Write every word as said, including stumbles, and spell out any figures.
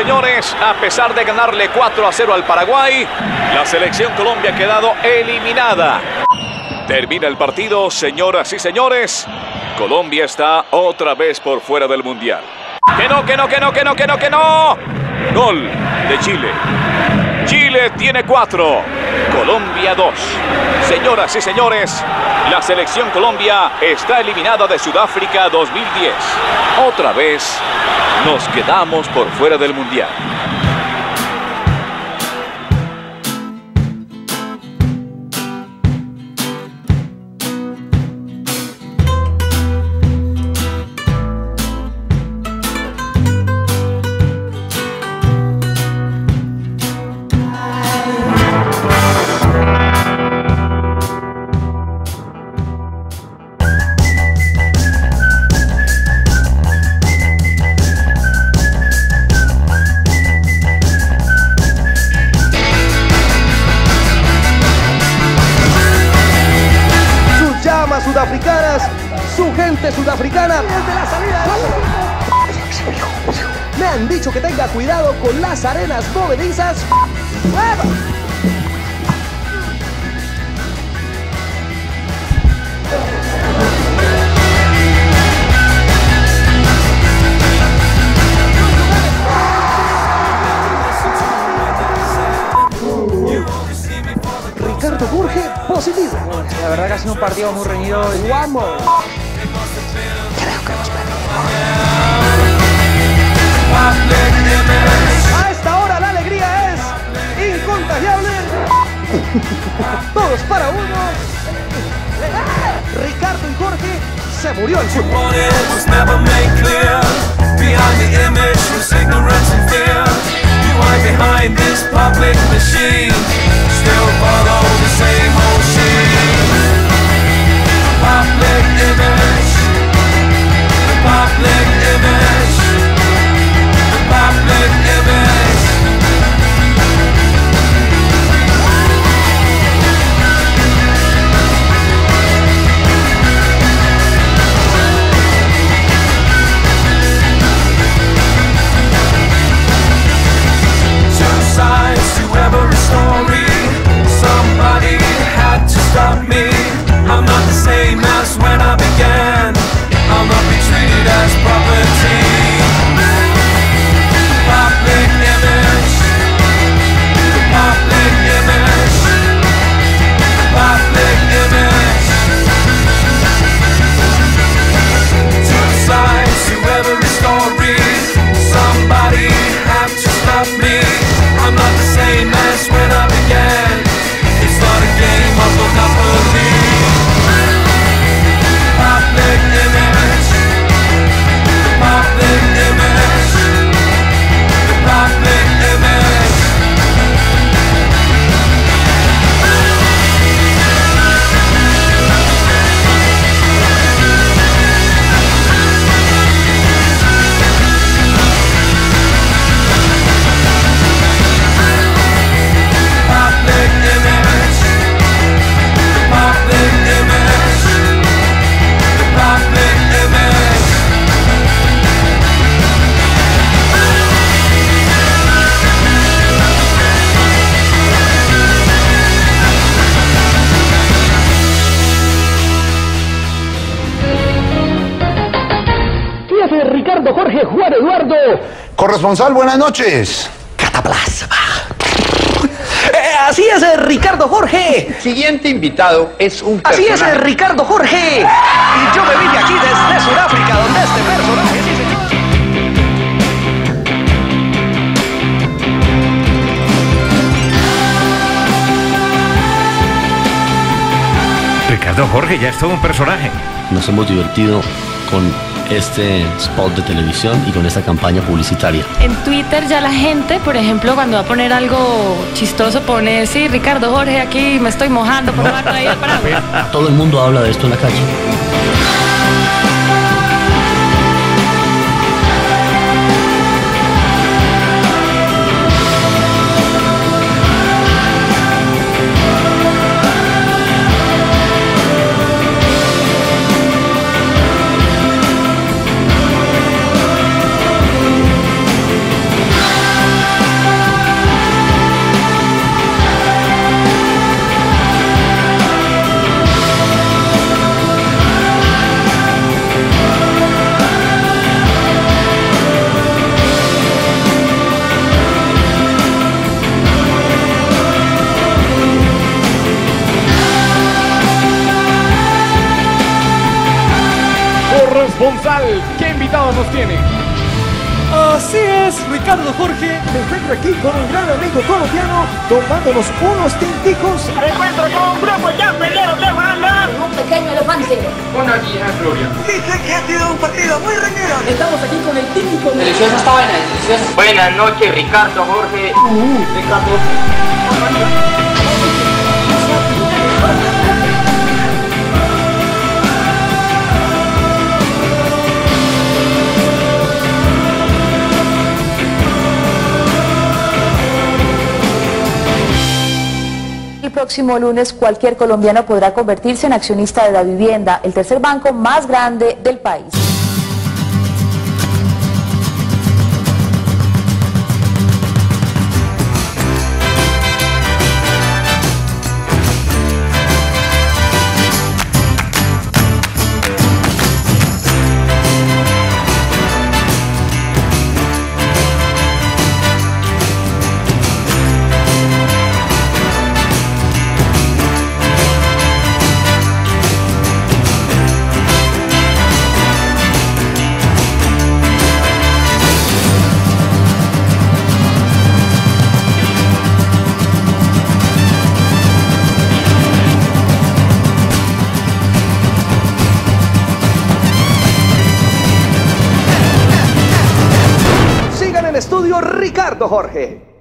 señores, a pesar de ganarle cuatro a cero al Paraguay, la selección Colombia ha quedado eliminada. Termina el partido, señoras y señores. Colombia está otra vez por fuera del Mundial. ¡Que no, que no, que no, que no, que no, que no! Gol de Chile. Chile tiene cuatro, Colombia dos. Señoras y señores, la selección Colombia está eliminada de Sudáfrica dos mil diez. Otra vez nos quedamos por fuera del Mundial. Sudafricanas, su gente sudafricana desde la salida. Me han dicho que tenga cuidado con las arenas movedizas. Ricardo Jorge, positivo. La verdad que ha sido un partido muy reñido. Vamos. Creo que nos perdimos. A esta hora la alegría es incontagiable. Todos para uno. Ricardo y Jorge se murió el fútbol. Still follow the same old shit. Public image, the public image, the public image. Two sides to every story. Somebody had to stop me. I'm not the same as when I began. I'll not be treated as property. Public image, the public image, the public image. Two sides to every story. Somebody had to stop me. I'm not the same as when I began. It's not a game of Monopoly. Public image, the public image, the public image. Public image, the public image, the public image. ¿Qué hace Ricardo Jorge Juan Eduardo? Corresponsal, buenas noches. Cataplasma. Eh, así es, eh, Ricardo Jorge. Siguiente invitado es un Así es, personaje. eh, Ricardo Jorge. Y yo me vine aquí desde Sudáfrica, donde este personaje, sí, señor. Ricardo Jorge ya es todo un personaje. Nos hemos divertido con este spot de televisión y con esta campaña publicitaria. En Twitter ya la gente, por ejemplo, cuando va a poner algo chistoso, pone, sí, Ricardo Jorge, aquí me estoy mojando por no haber el paraguas. Todo el mundo habla de esto en la calle. Corresponsal, ¿qué invitado nos tiene? Así es, Ricardo Jorge. Me encuentro aquí con un gran amigo colombiano tomándonos unos tinticos. Me encuentro con un grupo ya peleado de banda. Un pequeño elefante. Una vieja gloria. Dice que ha sido un partido muy reñido. Estamos aquí con el típico. Deliciosa esta vaina, deliciosa. Buenas noches, Ricardo Jorge. Uh, Ricardo. El próximo lunes cualquier colombiano podrá convertirse en accionista de Davivienda, el tercer banco más grande del país. Estudio Ricardo Jorge.